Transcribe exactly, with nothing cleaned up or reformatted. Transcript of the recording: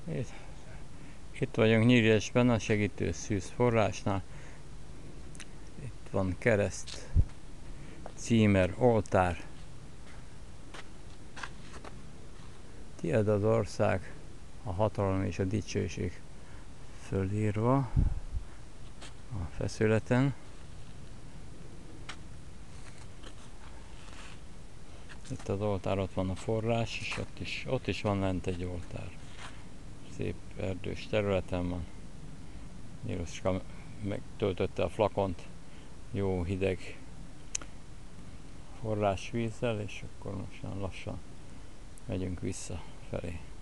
Itt, itt vagyunk Nyírsben, a segítő szűz forrásnál. Itt van kereszt, címer, oltár. Tied az ország, a hatalom és a dicsőség fölírva a feszületen. Itt az oltár, ott van a forrás, és ott is, ott is van lent egy oltár. Szép erdős területen van. Jézuska megtöltötte a flakont jó hideg forrásvízzel, és akkor most lassan megyünk vissza felé.